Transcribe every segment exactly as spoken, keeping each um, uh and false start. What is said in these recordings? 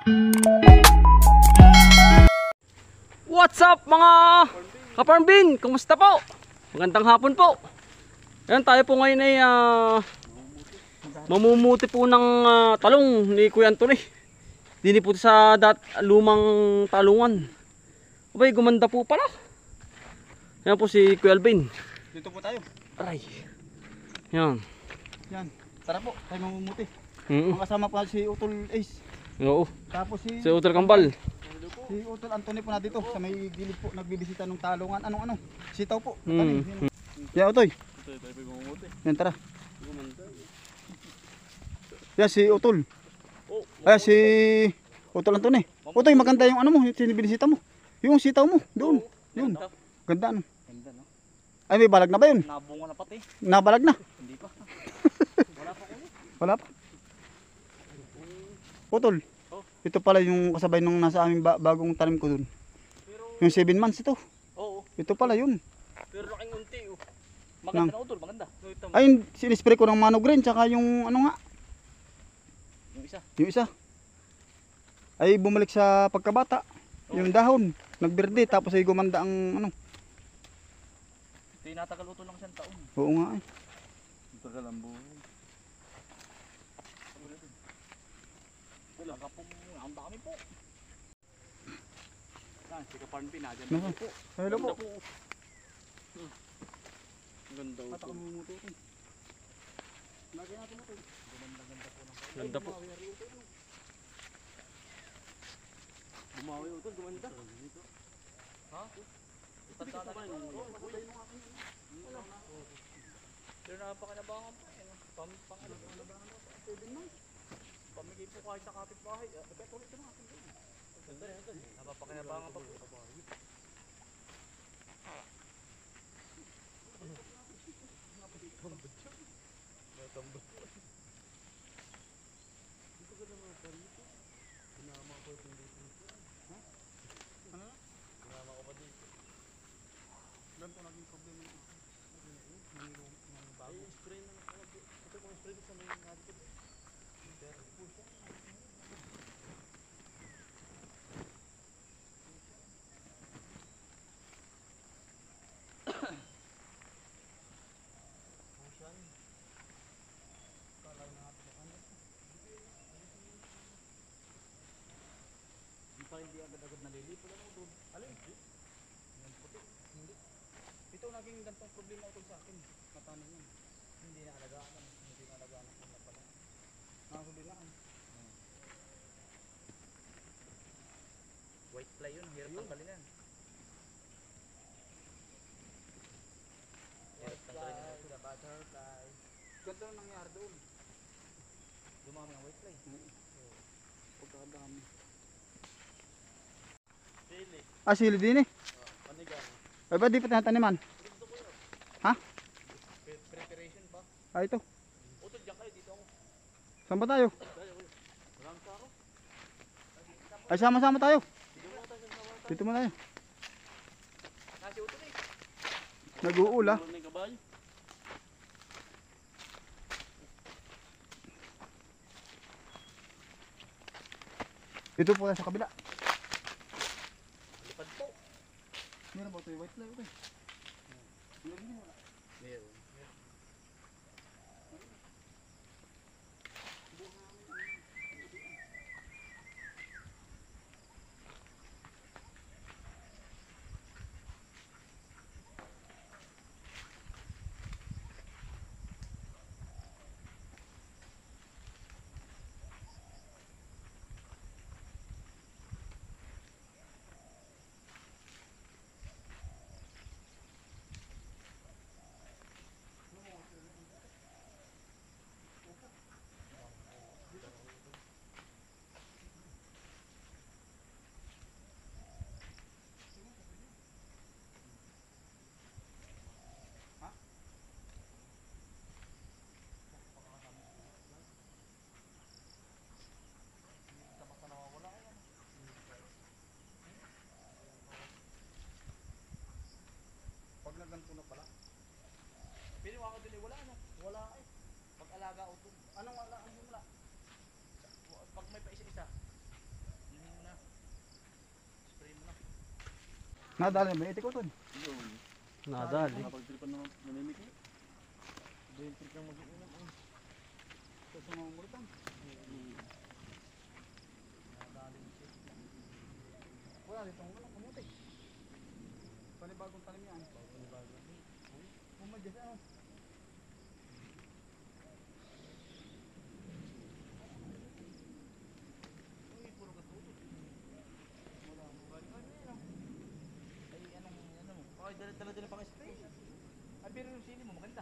What's up mga ka-farmbin? Kumusta po? Magandang hapon po. Ayan, tayo po ngayon ay uh, mamumuti po ng uh, talong ni Kuya Anthony. Dini po sa dat lumang talungan. Abay, gumanda po pala. Ayan po si Kuya Alvin. Dito po tayo. Aray. Yan. Yan. Tara po, tayo mamumuti. Mm -mm. Ang kasama po si Utol Ace. Oo. Tapos si Si Utol Kambal. Si Utol Anthony po na dito sa may gilid po nagbibisita ng talungan. Anong ano? Sitaw po. Mm. Yan Utoy. Ito tayo pa mamumuti. Yan tara. Gumanda. Yan si Utol. Oh, Ay si Utol Anthony. Utoy, maganda yung ano mo, yung binibisita mo. Yung sitaw mo, doon. Yun. Ganda ano. ganda no. Ay may balag na ba yun? Nabunga na pati. Nabalag na. Hindi pa. Wala pa kuno. Wala pa. Utol. Oh. Ito pala yung kasabay nung nasa aming ba bagong tanim ko dun. Pero Yung seven months ito. oo. Ito pala yun. Pero laking unti oh. Maganda Nang- na utol, maganda. No, ito, Ayun, sinispray ko ng Manogreen tsaka yung ano nga, yung isa. yung isa. Ay bumalik sa pagkabata. Yung dahon, nagberde tapos ay gumanda ang ano. Ito yung natagal utol ng isang taon. Oo nga eh. Ito ka lang buhay. Wala ka pong ang dami po. Yan, si Kaparnpin na dyan. Ano? Hello po. Hmm. Ganda At ako utol. mamumuti ito. Lagyan natin ito. Ganda po. Bumawi utol, gumanda. Ha? Tanda na rin. Pero napakanabangan pa. Pang pang ano nabangan pa. Pamigay po kahit sa kapitbahay. Bakit ulit na akin doon? Ganda yan utol. Napapakinabangan pa po. Natambot. Dito ka naman pa rito. Sinama ko itong dito. Ha? Ano na? Sinama ko pa dito. Ganito naging problema ito. Ay, spray na lang. Ito kung spray sa may natin. Pero puso. Pa hindi agad-agad nalilipo lang ito. Alin? Yan puti. Hindi. Ito naging gantong problema ito sa akin. Matano yan. Hindi na alagaan. Hindi na alagaan ang na pala. Nakakulilaan. Hmm. White fly yun. Hirap tanggalin yan. Hirap tanggalin yan. The butterfly. Ganda na nangyari doon. Dumami ang white fly. Pagkakadami. Sili. Ah, sili din eh. Panigang. Ay ba di pa tinataniman? Gusto ko yun. Ha? Pre- Preparation pa. Ah, ito. Utol dyan kayo. Dito ako. Saan ba tayo? Dahil ulit. Maraming sa ako. Ay, sama-sama tayo. Dito mo tayo sa mga Dito mo tayo. Nasi utol eh. Nag-uula. Meron na yung kabayo. Dito po tayo sa kabila. Lipad po. Meron ba ito yung white fly? Okay. Meron. Nadali ba itik utol? Nadali. Napagtripan na namimik. Dahil trip lang mag-iinap. Sa sumamuritan. Wala dito ang walang kamuti. Panibagong tanim yan. Panibagong. Pumadya siya ano. Ay, dala-dala din pang spray. Ay, pero yung sili mo maganda.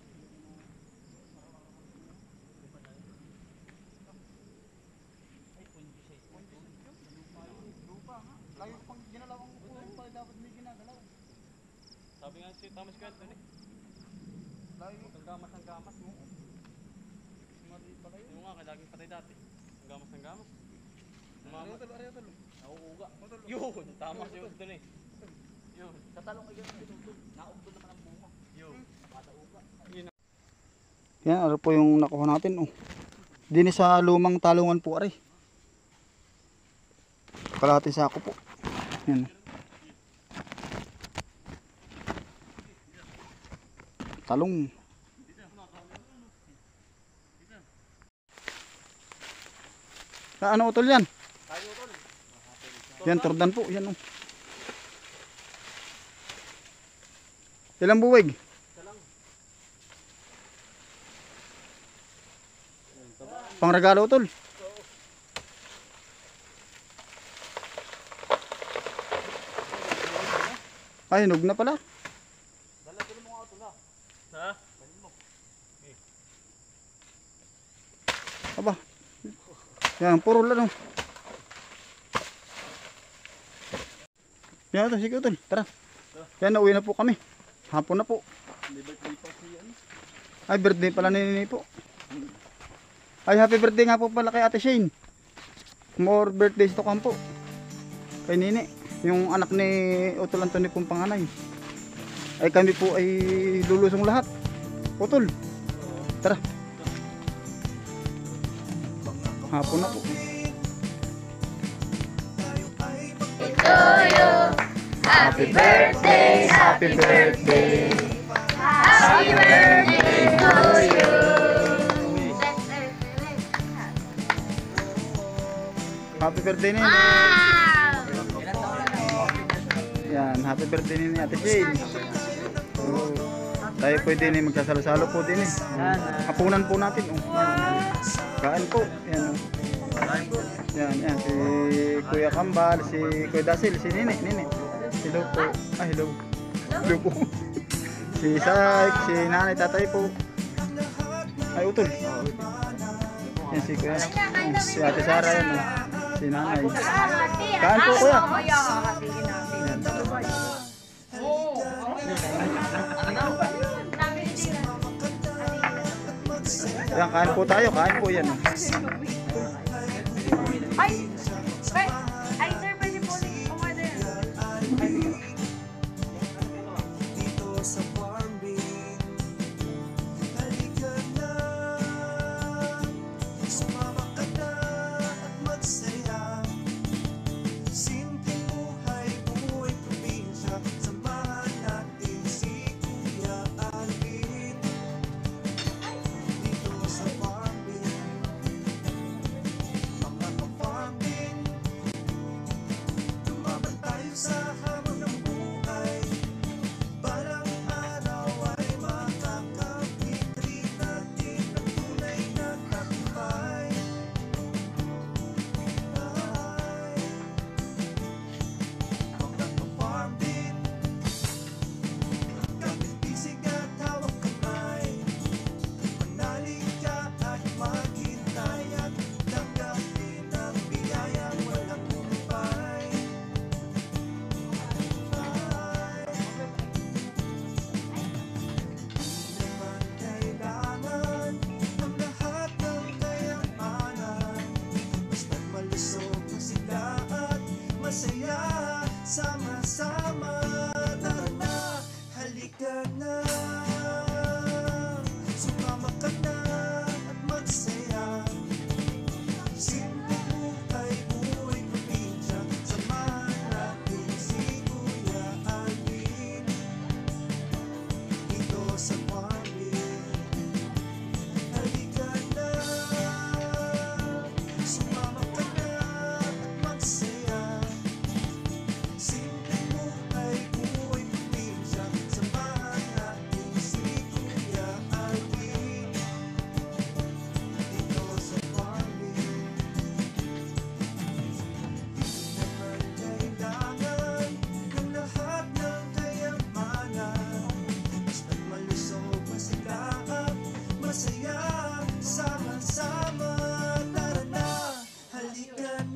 Ay, pundi siya. Pundi siya. Lupa ha. Lagi ko pang ginalaw ang upo. Pala dapat may ginagalaw. Sabi nga si Thomas Kwento eh. Lagi ko. Ang gamas ng gamas mo. Mali pala yun. Yung nga, kaya laging patay dati. Ang gamas ng gamas. Ariyo Mama, tol, ariyo tol. nauuga. Yun, tama si Udon eh. Yun. Sa talong ay gano'n ito. Naugtod naman ang bunga. Yun. Matauga. Yan, ano po yung nakuha natin. Oh. Dini sa lumang talungan po, aray. Kalahating sako po. Yan. Talong. Ah, ano utol yan? Yan, turdan po. Yan, oh. Ilang buwig? Pang regalo utol. Ay, hinog na pala. Dala-dala mo nga ito na. Ha? Dali mo. Aba. Yan, puro lang. Oh. Yan ito, sige utol. Tara. Yan, nauwi na po kami. Hapon na po. May birthday pa siya. Ay, birthday pala ni Nini po. Ay, happy birthday nga po pala kay Ate Shane. More birthdays to come po. Kay Nini. Yung anak ni Utol Anthony pong panganay. Ay, kami po ay lulusong lahat. Utol. Tara. Hapon na po. Happy birthday, happy birthday, happy birthday to you. Happy birthday Nini. Wow! Yan, happy birthday Nini Ate Shane. Oh, tayo pwede din magsasalo-salo po din eh. Hapunan po natin. Oh. Kain po. Yan. Oh. Yan, yan. Si Kuya Kambal, si Kuya Dasil, si Nini. Nini. Hello po. Ah, hello. Hello po. Si Saik, si Nanay, Tatay po. Ay, Utol. Yan si Kuya. Oh, si Ate Sara yan. Oh. Si Nanay. Kain po Kuya. Yan. Yan, kain po tayo. Kain po yan. Oh. Ay! Ay, sir, pwede po ulit umorder.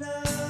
na